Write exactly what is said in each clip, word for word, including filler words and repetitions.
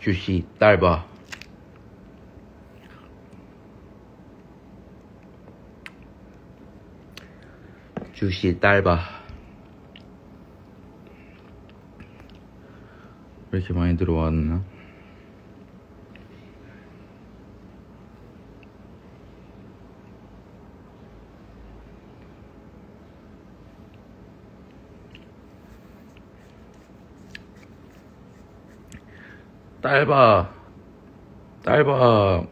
주시 딸바. 주시 딸바. 왜 이렇게 많이 들어왔나? 딸바. 딸바.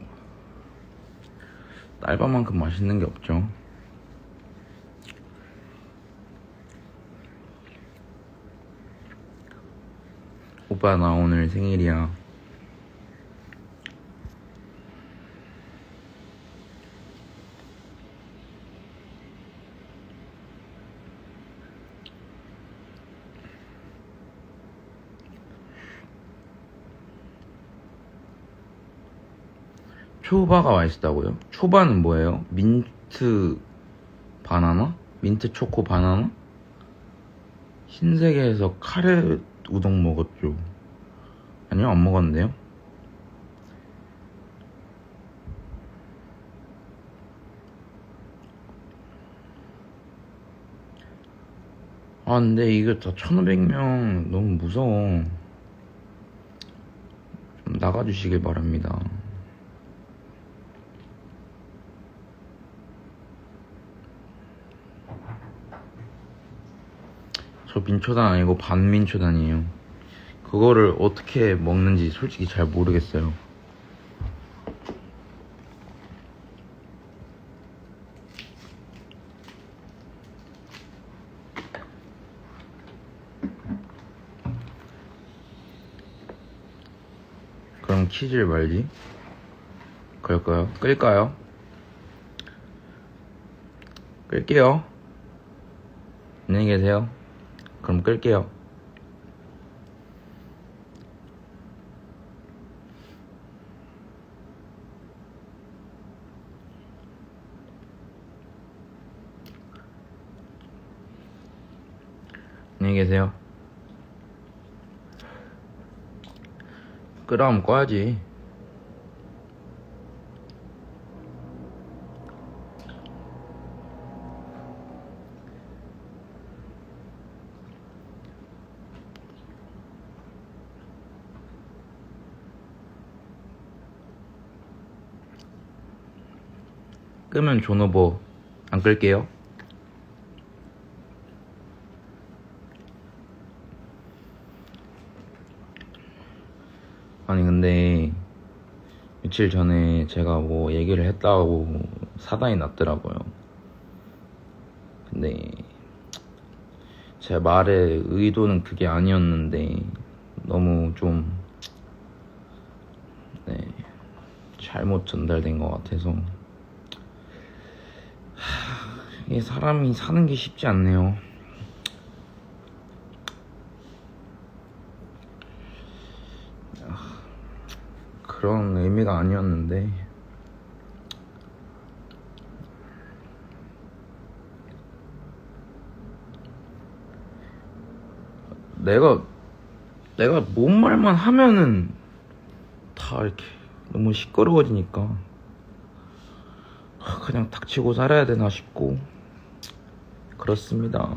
딸바만큼 맛있는 게 없죠. 오빠 나 오늘 생일이야. 초바가 맛있다고요? 초바는 뭐예요? 민트 바나나? 민트 초코 바나나? 신세계에서 카레 우동 먹었죠. 아니요, 안 먹었는데요. 아 근데 이거 다 천오백 명 너무 무서워. 좀 나가주시길 바랍니다. 저 민초단 아니고 반민초단이에요. 그거를 어떻게 먹는지 솔직히 잘 모르겠어요. 그럼 키질 말지. 그럴까요? 끌까요? 끌게요. 안녕히 계세요. 그럼 끌게요. 안녕히 계세요. 끄라면 꺼야지. 끄면 존오버. 안 끌게요. 아니 근데 며칠 전에 제가 뭐 얘기를 했다고 사단이 났더라고요. 근데 제 말의 의도는 그게 아니었는데 너무 좀 네, 잘못 전달된 것 같아서 하, 이게 사람이 사는 게 쉽지 않네요. 그런 의미가 아니었는데 내가 내가 뭔 말만 하면은 다 이렇게 너무 시끄러워지니까 그냥 닥치고 살아야 되나 싶고 그렇습니다.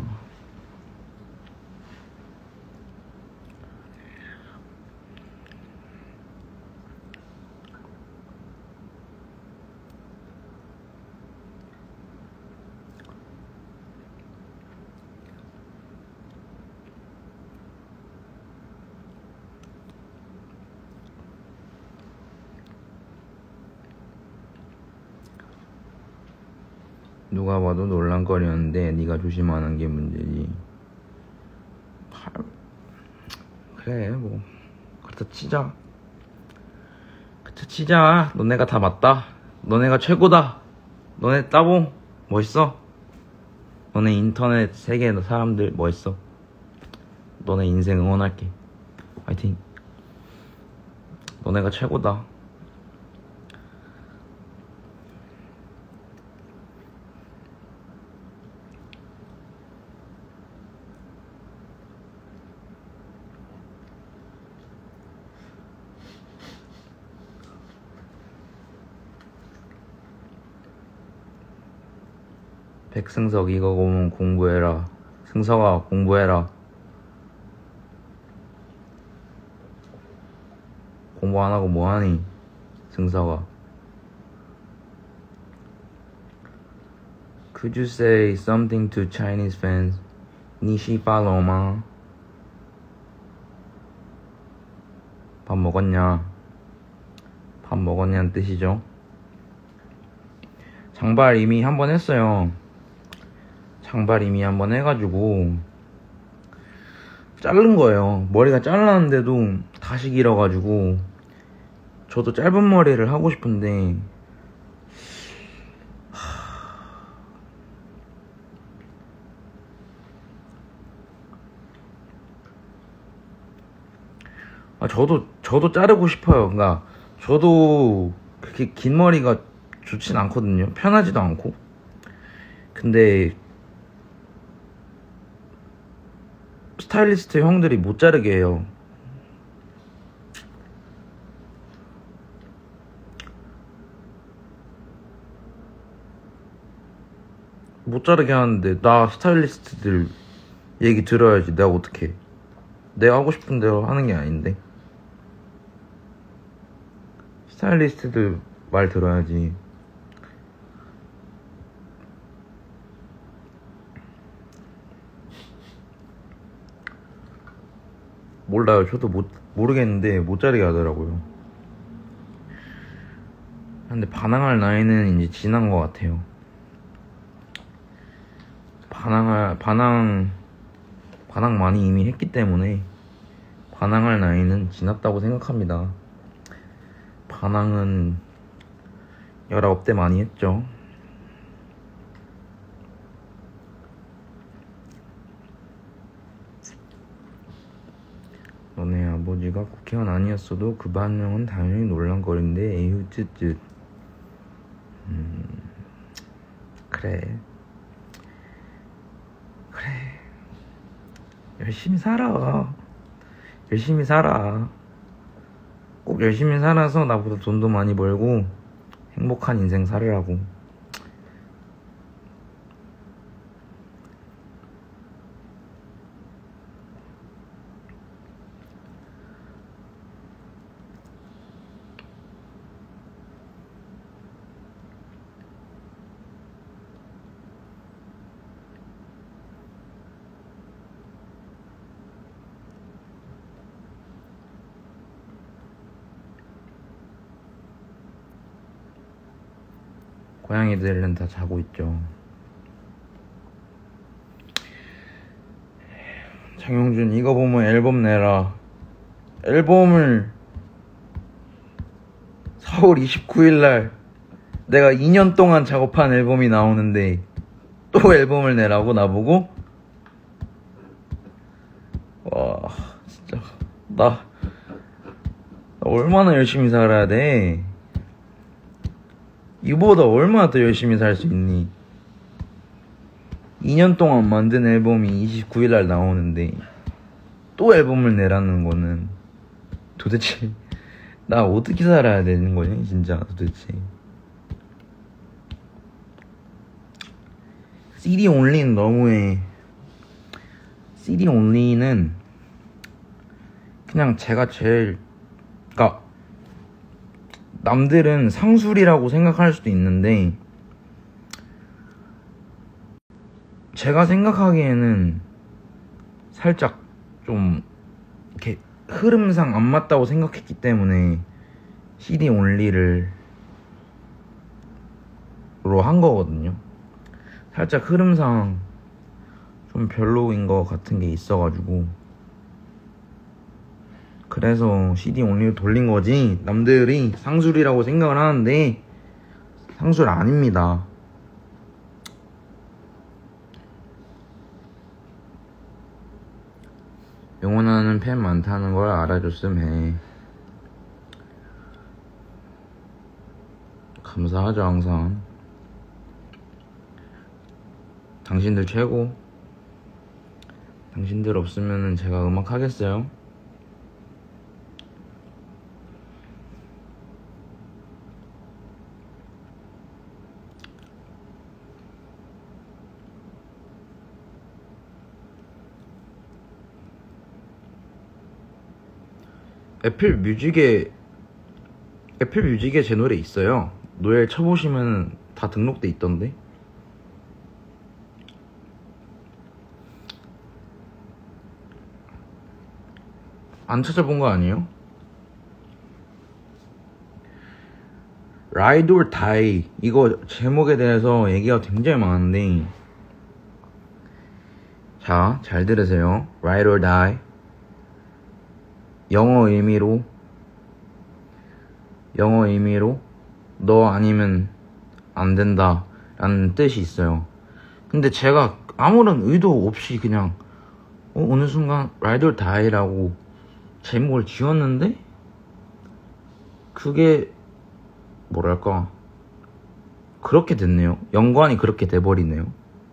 누가 봐도 놀란거리였는데 네가 조심하는 게 문제지. 그래 뭐 그렇다 치자. 그렇다 치자. 너네가 다 맞다. 너네가 최고다. 너네 따봉 멋있어. 너네 인터넷 세계 사람들 멋있어. 너네 인생 응원할게. 화이팅. 너네가 최고다. 백승석 이거 보면 공부해라. 승석아 공부해라. 공부 안 하고 뭐하니 승석아. Could you say something to Chinese fans? 니시발로마. 밥 먹었냐? 밥 먹었냐는 뜻이죠. 장발 이미 한번 했어요. 장발 이미 한번 해가지고 자른 거예요. 머리가 잘랐는데도 다시 길어가지고 저도 짧은 머리를 하고 싶은데 아, 저도 저도 자르고 싶어요. 그러니까 저도 그렇게 긴 머리가 좋진 않거든요. 편하지도 않고. 근데 스타일리스트 형들이 못 자르게 해요. 못 자르게 하는데 나 스타일리스트들 얘기 들어야지. 내가 어떻게 내가 하고 싶은 대로 하는 게 아닌데 스타일리스트들 말 들어야지. 몰라요. 저도 못, 모르겠는데 못 자르게 하더라고요. 근데 반항할 나이는 이제 지난 것 같아요. 반항할 반항 반항 많이 이미 했기 때문에 반항할 나이는 지났다고 생각합니다. 반항은 열아홉 대 많이 했죠. 너네 아버지가 국회의원 아니었어도 그 반응은 당연히 논란거리인데 에휴 쯧쯧. 음 그래 그래 열심히 살아. 열심히 살아. 꼭 열심히 살아서 나보다 돈도 많이 벌고 행복한 인생 살으라고. 고양이들은 다 자고 있죠. 장용준 이거 보면 앨범 내라. 앨범을 사월 이십구일날 내가 이 년 동안 작업한 앨범이 나오는데 또 앨범을 내라고 나보고? 와 진짜 나, 나 얼마나 열심히 살아야 돼. 이보다 얼마나 더 열심히 살 수 있니? 이 년 동안 만든 앨범이 이십구일날 나오는데 또 앨범을 내라는 거는 도대체 나 어떻게 살아야 되는 거냐 진짜 도대체. 씨디 온리는 너무해. 씨디 온리는 그냥 제가 제일, 그니까 남들은 상술이라고 생각할 수도 있는데 제가 생각하기에는 살짝 좀 이렇게 흐름상 안 맞다고 생각했기 때문에 씨디 온리를 로 한 거거든요. 살짝 흐름상 좀 별로인 거 같은 게 있어가지고 그래서 씨디 온리를 돌린 거지. 남들이 상술이라고 생각을 하는데 상술 아닙니다. 응원하는 팬 많다는 걸 알아줬음 해. 감사하죠 항상. 당신들 최고. 당신들 없으면 제가 음악 하겠어요? 애플 뮤직에 애플 뮤직에 제 노래 있어요. 노래 쳐보시면 다 등록돼 있던데. 안 찾아본 거 아니에요? Ride or Die 이거 제목에 대해서 얘기가 굉장히 많은데, 자, 잘 들으세요. Ride or Die, 영어 의미로 영어 의미로 너 아니면 안 된다 라는 뜻이 있어요. 근데 제가 아무런 의도 없이 그냥 어, 어느 순간 Ride or Die 라고 제목을 지었는데, 그게 뭐랄까 그렇게 됐네요. 연관이 그렇게 돼버리네요.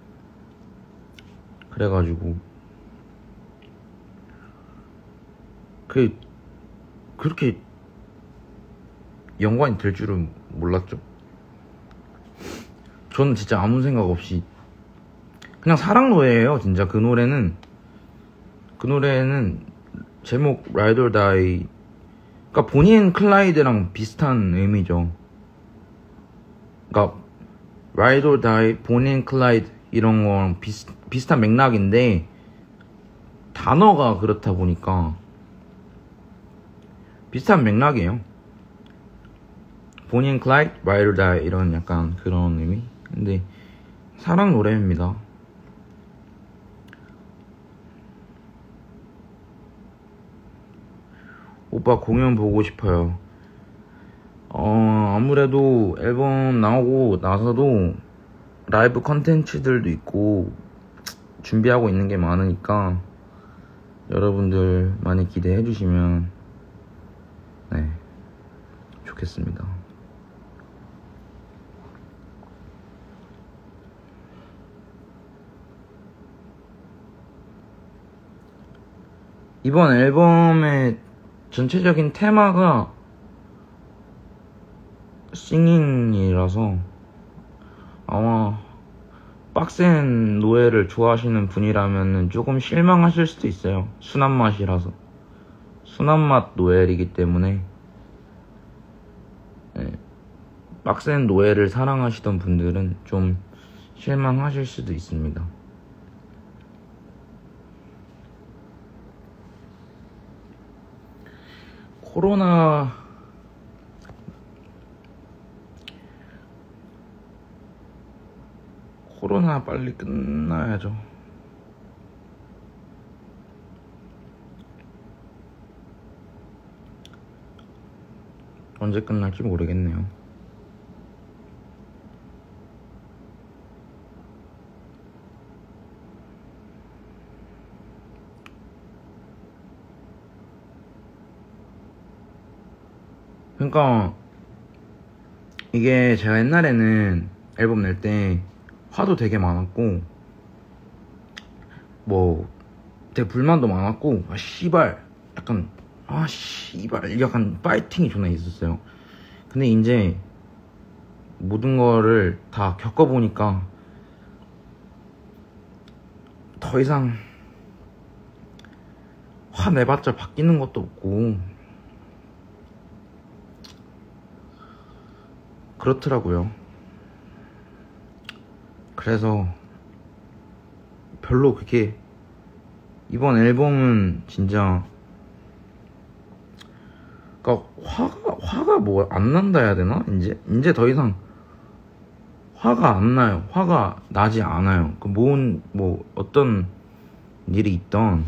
그래가지고 그 그렇게 연관이 될 줄은 몰랐죠. 저는 진짜 아무 생각 없이 그냥 사랑 노래예요. 진짜 그 노래는 그 노래는 제목 Ride or Die, 그러니까 보니 앤 클라이드랑 비슷한 의미죠. 그러니까 Ride or Die, 보니 앤 클라이드 이런 거랑 비슷, 비슷한 맥락인데 단어가 그렇다 보니까 비슷한 맥락이에요. 보니 앤 클라이드, Ride or Die 이런 약간 그런 의미. 근데 사랑 노래입니다. 오빠 공연 보고 싶어요. 어, 아무래도 앨범 나오고 나서도 라이브 컨텐츠들도 있고 준비하고 있는 게 많으니까 여러분들 많이 기대해 주시면 네, 좋겠습니다. 이번 앨범의 전체적인 테마가 싱잉이라서 아마 빡센 노래를 좋아하시는 분이라면 조금 실망하실 수도 있어요. 순한 맛이라서, 순한 맛 노엘이기 때문에 네, 빡센 노엘을 사랑하시던 분들은 좀 실망하실 수도 있습니다. 코로나 코로나 빨리 끝나야죠. 언제 끝날지 모르겠네요. 그러니까 이게 제가 옛날에는 앨범 낼 때 화도 되게 많았고 뭐 되게 불만도 많았고 아 씨발 약간 아 씨발 약간 파이팅이 존나 있었어요. 근데 이제 모든 거를 다 겪어보니까 더 이상 화 내봤자 바뀌는 것도 없고 그렇더라고요. 그래서 별로 그렇게 이번 앨범은 진짜 그니까 화가 화가 뭐 안 난다 해야 되나? 이제 이제 더 이상 화가 안 나요. 화가 나지 않아요. 그 뭔 뭐 어떤 일이 있던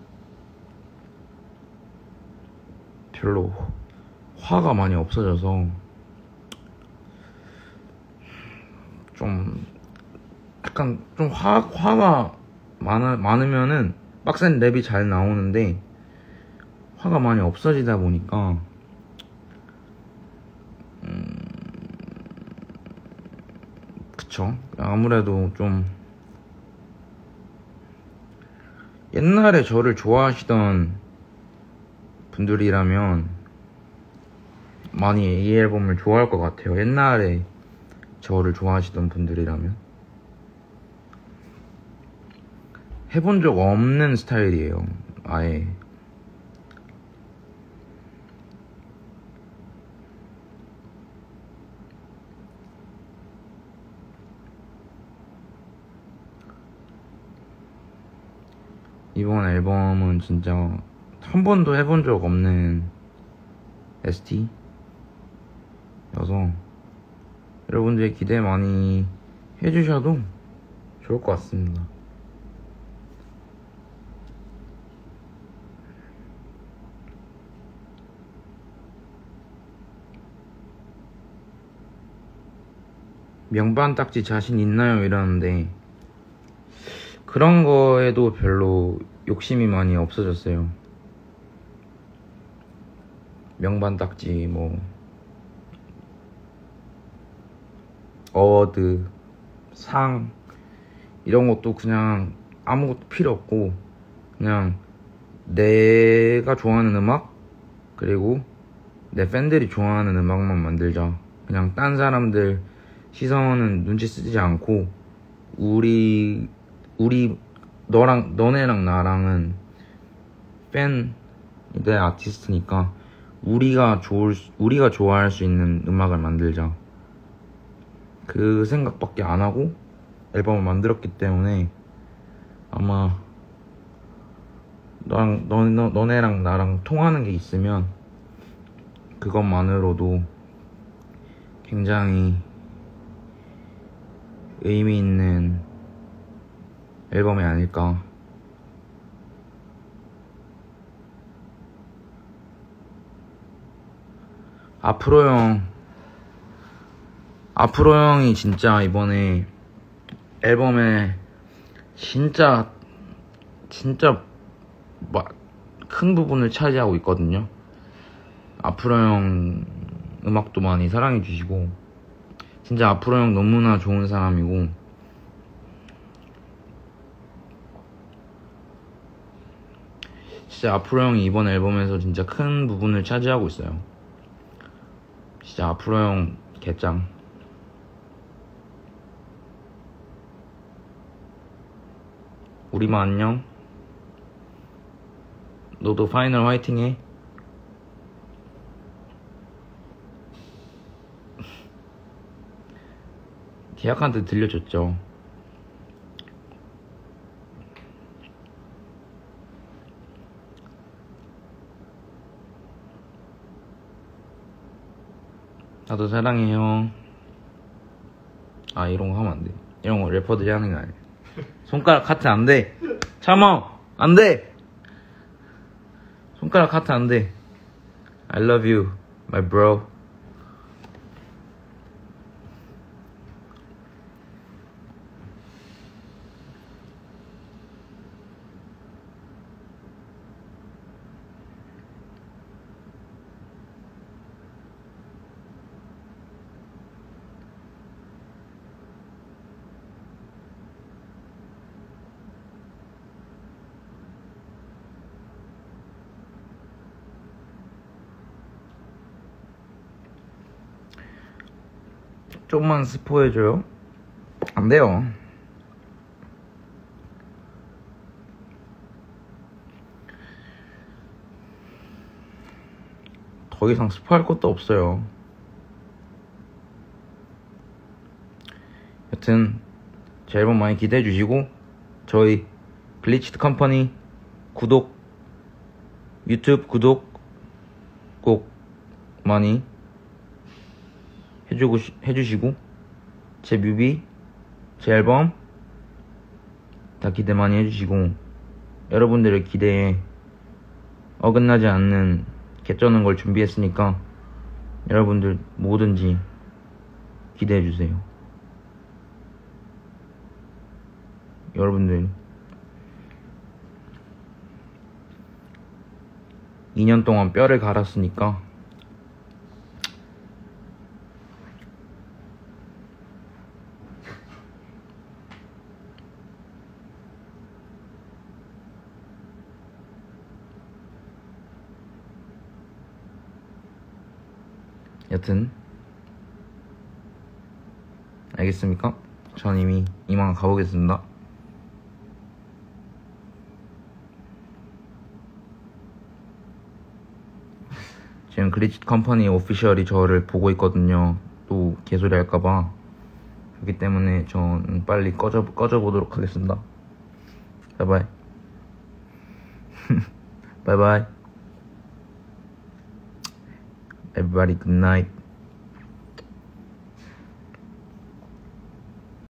별로 화가 많이 없어져서 좀 약간 좀 화, 화가 많아, 많으면은 빡센 랩이 잘 나오는데 화가 많이 없어지다 보니까 음, 그쵸. 아무래도 좀 옛날에 저를 좋아하시던 분들이라면 많이 이 앨범을 좋아할 것 같아요. 옛날에 저를 좋아하시던 분들이라면. 해본 적 없는 스타일이에요. 아예 이번 앨범은 진짜 한 번도 해본 적 없는 에스티여서 여러분들 기대 많이 해주셔도 좋을 것 같습니다. 명반 딱지 자신 있나요? 이러는데 그런 거에도 별로 욕심이 많이 없어졌어요. 명반 딱지 뭐 어워드 상 이런 것도 그냥 아무것도 필요 없고 그냥 내가 좋아하는 음악 그리고 내 팬들이 좋아하는 음악만 만들자. 그냥 딴 사람들 시선은 눈치 쓰지 않고 우리 우리 너랑 너네랑 나랑은 팬 내 아티스트니까 우리가 좋을 우리가 좋아할 수 있는 음악을 만들자. 그 생각밖에 안 하고 앨범을 만들었기 때문에 아마 너랑 너, 너, 너네랑 나랑 통하는 게 있으면 그것만으로도 굉장히 의미 있는 앨범이 아닐까. 앞으로 형 앞으로 형이 진짜 이번에 앨범에 진짜 진짜 큰 부분을 차지하고 있거든요. 앞으로 형 음악도 많이 사랑해 주시고 진짜 앞으로 형 너무나 좋은 사람이고 진짜 앞으로 형이 이번 앨범에서 진짜 큰 부분을 차지하고 있어요. 진짜 앞으로 형 개짱. 우리만 안녕. 너도 파이널 화이팅 해. 계약한테 들려줬죠. 나도 사랑해 형. 아 이런 거 하면 안 돼. 이런 거 래퍼들이 하는 거 아니야. 손가락 하트 안 돼. 참아 안 돼. 손가락 하트 안 돼. I love you, my bro. 좀만 스포해줘요. 안 돼요. 더 이상 스포할 것도 없어요. 여튼 제 앨범 많이 기대해 주시고 저희 글리치드 컴퍼니 구독 유튜브 구독 꼭 많이 해주고, 해주시고 제 뮤비 제 앨범 다 기대 많이 해주시고 여러분들의 기대에 어긋나지 않는 개쩌는 걸 준비했으니까 여러분들 뭐든지 기대해주세요. 여러분들 이 년 동안 뼈를 갈았으니까 여튼 알겠습니까? 전 이미 이만 가보겠습니다. 지금 글리치드 컴퍼니 오피셜이 저를 보고 있거든요. 또 개소리 할까봐. 그렇기 때문에 저는 빨리 꺼져, 꺼져 보도록 하겠습니다. 바이바이. Bye bye. Everybody, good night.